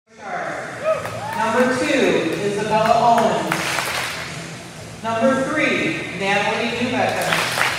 Number 2, Isabella Owens. Number 3, Natalie Newbecker.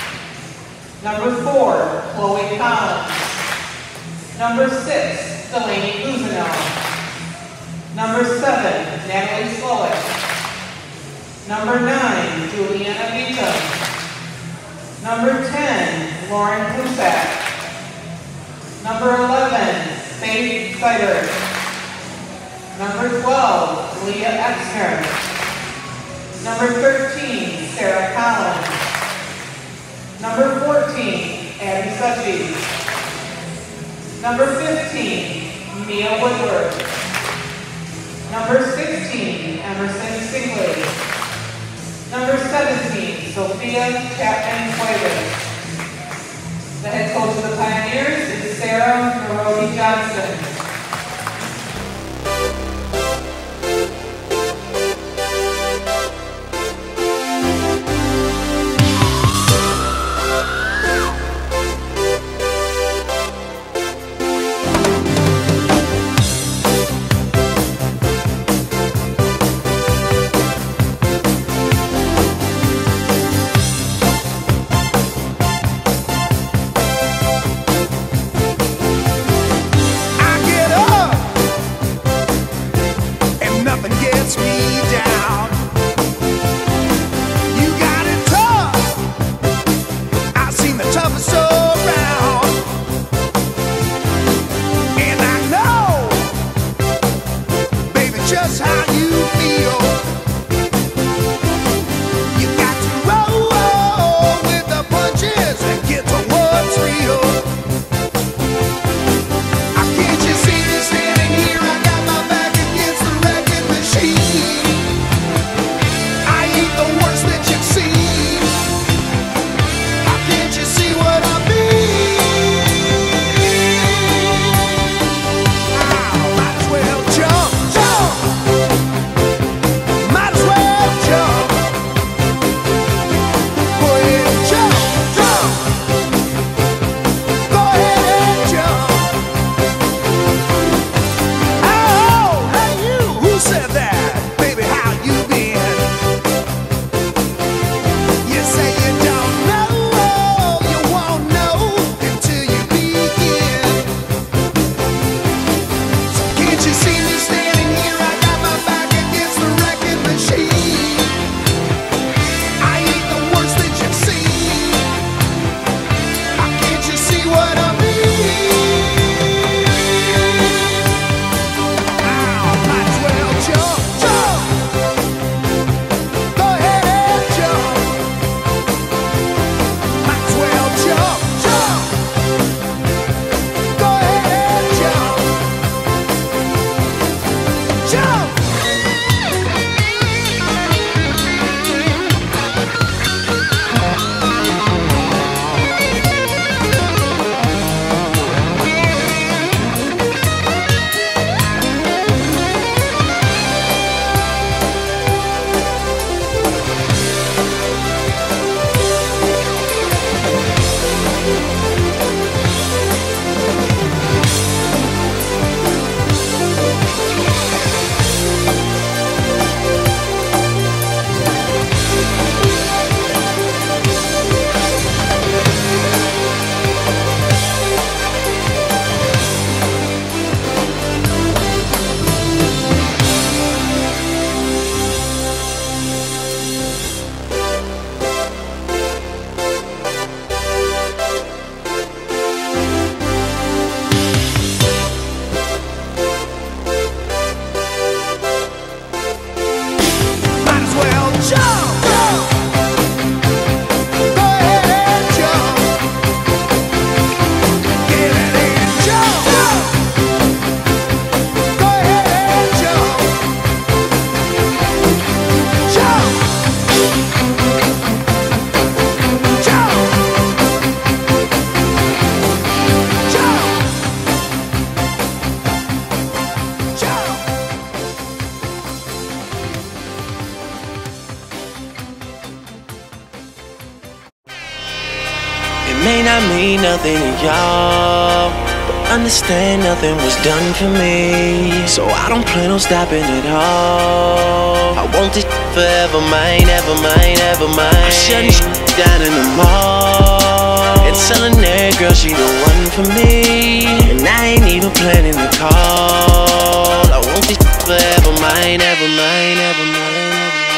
Number 4, Chloe Collins. Number 6, Delaney Cousineau. Number 7, Natalie Slowick. Number 9, Juliana Vita. Number 10, Lauren Cusack. Number 11, Faith Sider. Number 12, Leah Exner. Number 13, Sarah Collins. Number 14, Abby Suchy. Number 15, Mia Woodward. Number 16, Emerson Singley. Number 17, Sophia Chapman-Cuevas. The head coach of the Pioneers is Sarah Marody Johnson. May not mean nothing to y'all, but Understand nothing was done for me, so I don't plan on stopping at all. I want this forever mine, ever mine, ever mine. I'm shutting down in the mall and telling that girl she the one for me, and I ain't even planning the call. I want this forever mine, ever mine, ever mine.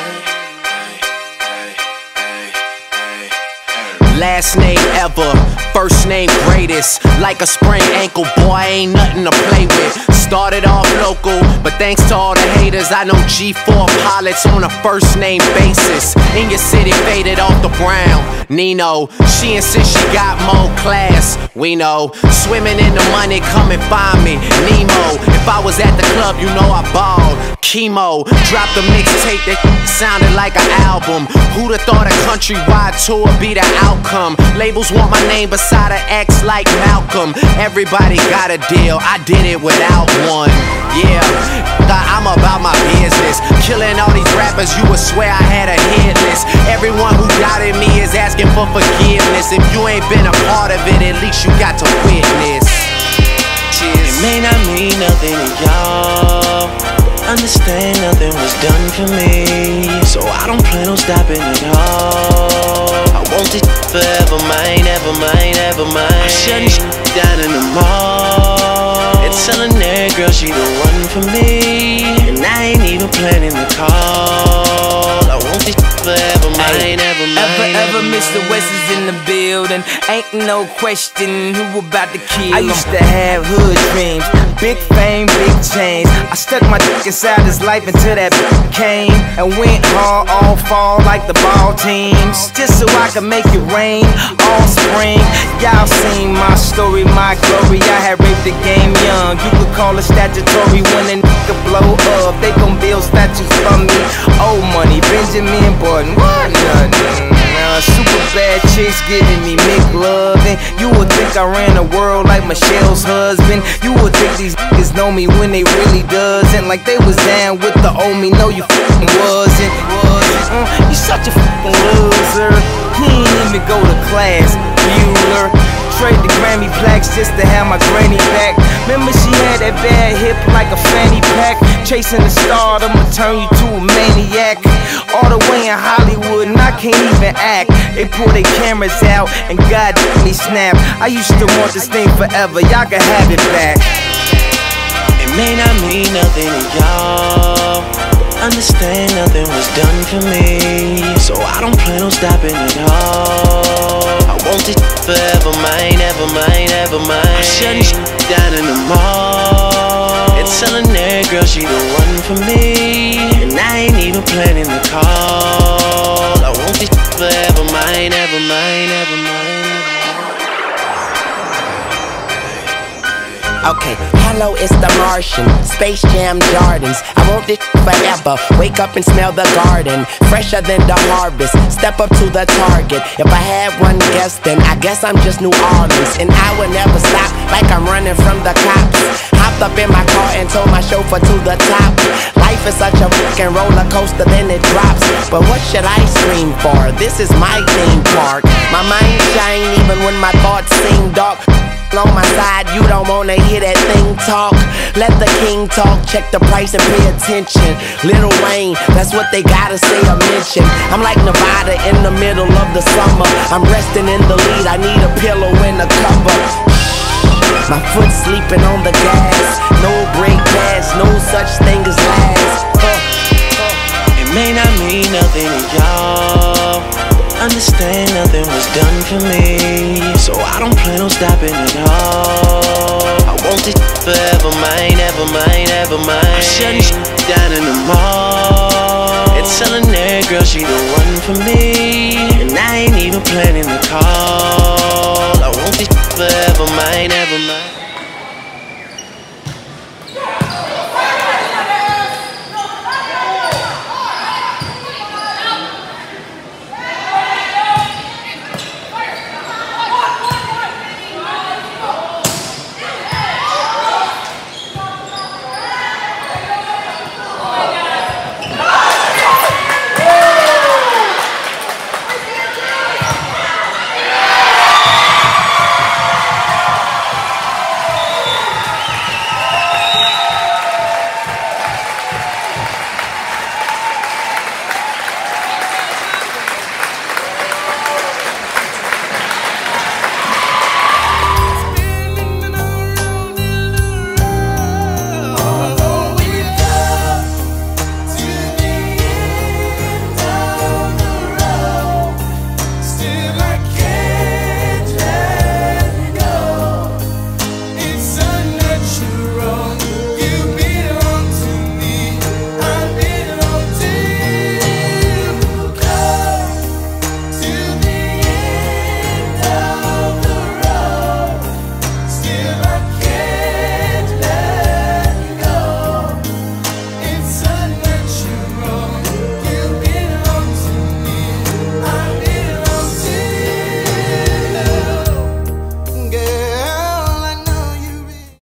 Last name ever, first name greatest. Like a sprained ankle, boy, ain't nothing to play with. Started off local, but thanks to all the haters, I know G4 pilots on a first name basis. In your city, faded off the brown. Nino, she insists she got more class. We know, swimming in the money, come and find me. Nemo, if I was at the club, you know I balled. Chemo, dropped a mixtape that sounded like an album. Who'da thought a countrywide tour be the outcome? Labels want my name beside an X like Malcolm. Everybody got a deal, I did it without one. Yeah, I'm about my business. Killing all these rappers, you would swear I had a hit list. Everyone who doubted me is asking for forgiveness. If you ain't been a part of it, at least you got to witness. Cheers. It may not mean nothing to y'all. Understand nothing was done for me, so I don't plan on stopping at all. I want this forever mine, ever mine, ever mine. I'm shutting down in the mall and telling that girl she the one for me, and I ain't even planning the call. I want this forever mine, ever mine. Ever Mr. West is in the building. Ain't no question who about to kill him. I used to have hood dreams, big fame, big chains. I stuck my dick inside his life until that came and went hard all fall like the ball teams, just so I could make it rain all spring. Y'all seen my story, my glory. I had raped the game young. You could call it statutory. When a nigga blow up, they gon' build statues for me. Old money, Benjamin Button, what nothing. Super bad chicks giving me McLovin'. You would think I ran the world like Michelle's husband. You would think these niggas know me when they really doesn't. Like they was down with the old me. No, you f***ing wasn't. You such a f***ing loser. He ain't even go to class, Bueller. Trade the Grammy plaques just to have my granny back. Remember she had that bad hip like a fanny pack. Chasing the star, I'ma turn you to a maniac. All the way in Hollywood and I can't even act. They pull their cameras out and God me snap. I used to want this thing forever, y'all can have it back. It may not mean nothing to y'all. Understand nothing was done for me, so I don't plan on stopping at all. I want this forever mine, ever mine, ever mine. I'm shutting down in the mall and telling that girl she the one for me, and I ain't even planning the call. I want this forever mine, ever mine, ever mine. Okay, hello, it's the Martian, Space Jam Jordans. I want this forever, wake up and smell the garden, fresher than the harvest, step up to the target. If I had one guess, then I guess I'm just New Orleans, and I would never stop like I'm running from the cops. Hopped up in my car and told my chauffeur to the top. Life is such a fucking roller coaster, then it drops. But what should I scream for? This is my theme park. My mind shine even when my thoughts seem dark. On my side, you don't wanna hear that thing talk. Let the king talk, check the price and pay attention. Lil Wayne, that's what they gotta say or mention. I'm like Nevada in the middle of the summer. I'm resting in the lead, I need a pillow and a cover. My foot sleeping on the gas. No brake pads, no such thing as last. It may not mean nothing to y'all. Understand nothing was done for me, so I don't plan on stopping at all. I want this forever mine, ever mine, ever mine. I'm shutting down in the mall and telling that girl she the one for me, and I ain't even planning the call. I want this forever mine, ever mine.